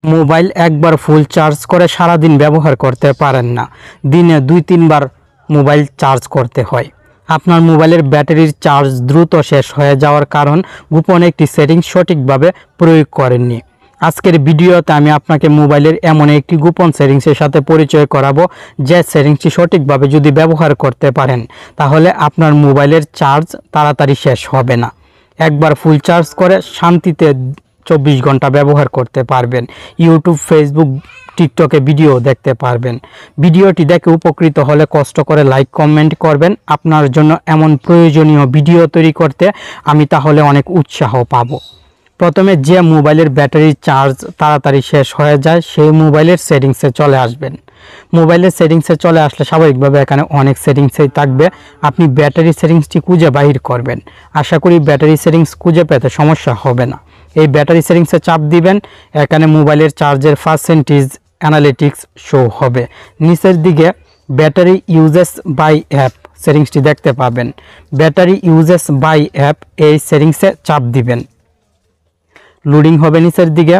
Mobile একবার full charge করে সারাদিন ব্যবহার করতে পারেন না, দিনে 2-3 বার মোবাইল চার্জ করতে হয়। আপনার মোবাইলের ব্যাটারির চার্জ দ্রুত শেষ হয়ে যাওয়ার কারণ গোপন একটি সেটিংস সঠিকভাবে প্রয়োগ করেননি। আজকের ভিডিওতে আমি আপনাকে মোবাইলের এমন একটি গোপন সেটিংসের সাথে পরিচয় করাবো, যে সেটিংসটি সঠিকভাবে যদি ব্যবহার করতে পারেন তাহলে আপনার মোবাইলের চার্জ তাড়াতাড়ি শেষ হবে না। একবার ফুল চার্জ করে শান্তিতে 24 ঘন্টা ব্যবহার করতে পারবেন। ইউটিউব, ফেসবুক, টিকটকে ভিডিও দেখতে পারবেন। ভিডিওটি দেখে উপকৃত হলে কষ্ট করে লাইক কমেন্ট করবেন। আপনার জন্য এমন প্রয়োজনীয় ভিডিও তৈরি করতে আমি তাহলে অনেক উৎসাহ পাবো। প্রথমে যে মোবাইলের ব্যাটারি চার্জ তাড়াতাড়ি শেষ হয়ে যায় সেই মোবাইলের সেটিংসে চলে আসবেন। মোবাইলের সেটিংসে চলে আসলে স্বাভাবিকভাবে এখানে অনেক সেটিংসই থাকবে। আপনি ব্যাটারি সেটিংসটি খুঁজে বাহির করবেন। আশা করি ব্যাটারি সেটিংস খুঁজে পেতে সমস্যা হবে না। এই ব্যাটারি সেটিংসে চাপ দিবেন। এখানে মোবাইলের চার্জের পার্সেন্টেজ অ্যানালিটিক্স শো হবে। নিচের দিকে ব্যাটারি ইউজেস বাই অ্যাপ সেটিংসটি দেখতে পাবেন। ব্যাটারি ইউজেস বাই অ্যাপ এই সেটিংসে চাপ দিবেন। লোডিং হবে নিচের দিকে।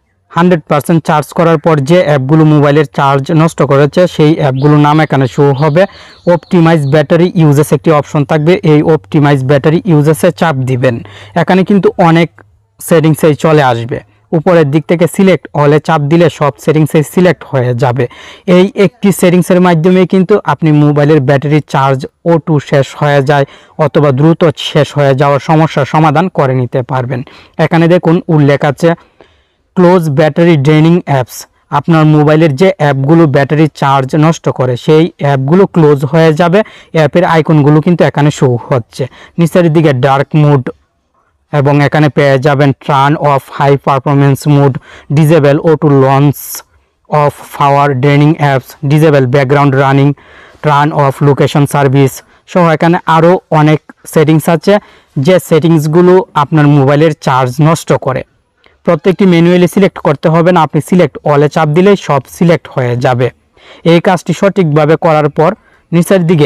100% চার্জ করার পর যে অ্যাপগুলো মোবাইলের চার্জ নষ্ট করেছে সেই অ্যাপগুলোর নাম এখানে শো হবে। অপটিমাইজ ব্যাটারি ইউজেস একটি অপশন থাকবে, এই অপটিমাইজ ব্যাটারি ইউজেসে চাপ দিবেন। এখানে কিন্তু অনেক সেটিংসেই চলে আসবে। উপরের দিক থেকে সিলেক্ট অলে চাপ দিলে সব সেটিংসেই সিলেক্ট হয়ে যাবে। এই একটি সেটিংসের মাধ্যমে কিন্তু আপনি মোবাইলের ব্যাটারি চার্জ অটো শেষ হয়ে যায় অথবা দ্রুত শেষ হয়ে যাওয়ার সমস্যার সমাধান করে নিতে পারবেন। এখানে দেখুন উল্লেখ আছে ক্লোজ ব্যাটারি ড্রেনিং অ্যাপস। আপনার মোবাইলের যে অ্যাপগুলো ব্যাটারি চার্জ নষ্ট করে সেই অ্যাপগুলো ক্লোজ হয়ে যাবে। অ্যাপের আইকনগুলো কিন্তু এখানে শো হচ্ছে। নিচের দিকে ডার্ক মোড এবং এখানে পেয়ে যাবেন turn off high performance mode, disable auto launch of power draining apps, disable background running, turn off location service সহ এখানে আরও অনেক সেটিংস আছে যে সেটিংসগুলো আপনার মোবাইলের চার্জ নষ্ট করে। প্রত্যেকটি ম্যানুয়ালি সিলেক্ট করতে হবে না, আপনি সিলেক্ট অলে চাপ দিলেই সব সিলেক্ট হয়ে যাবে। এই কাজটি সঠিকভাবে করার পর নিচের দিকে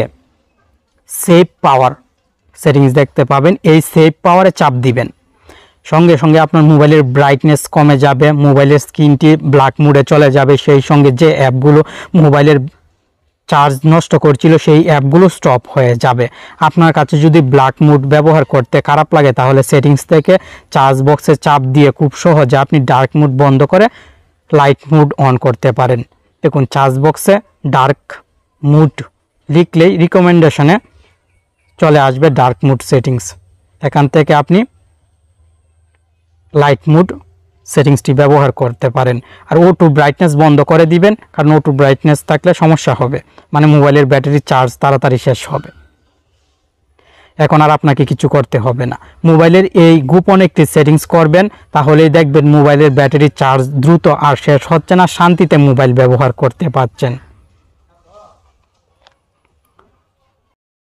সেভ পাওয়ার সেটিংস দেখতে পাবেন। এই সেভ পাওয়ারে চাপ দিবেন। সঙ্গে সঙ্গে আপনার মোবাইলের ব্রাইটনেস কমে যাবে, মোবাইলের স্ক্রিনটি ব্ল্যাক মোডে চলে যাবে। সেই সঙ্গে যে অ্যাপগুলো মোবাইলের চার্জ নষ্ট করছিল সেই অ্যাপগুলো স্টপ হয়ে যাবে। আপনার কাছে যদি ব্ল্যাক মোড ব্যবহার করতে খারাপ লাগে তাহলে সেটিংস থেকে চার্জ বক্সে চাপ দিয়ে খুব সহজে আপনি ডার্ক মোড বন্ধ করে লাইট মোড অন করতে পারেন। দেখুন চার্জ বক্সে ডার্ক মোড লিখলেই রিকমেন্ডেশনে চলে আসবে ডার্ক মোড সেটিংস। এখান থেকে আপনি লাইট মোড সেটিংসটি ব্যবহার করতে পারেন। আর অটো ব্রাইটনেস বন্ধ করে দিবেন, কারণ অটো ব্রাইটনেস থাকলে সমস্যা হবে, মানে মোবাইলের ব্যাটারি চার্জ তাড়াতাড়ি শেষ হবে। এখন আর আপনাকে কিছু করতে হবে না। মোবাইলের এই গোপন একটি সেটিংস করবেন, তাহলেই দেখবেন মোবাইলের ব্যাটারি চার্জ দ্রুত আর শেষ হচ্ছে না, শান্তিতে মোবাইল ব্যবহার করতে পারছেন।